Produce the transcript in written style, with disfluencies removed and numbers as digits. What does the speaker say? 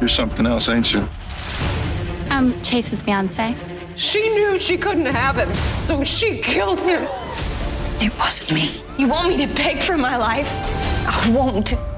You're something else, ain't you? I'm Chase's fiance. She knew she couldn't have him, so she killed him. It wasn't me. You want me to beg for my life? I won't.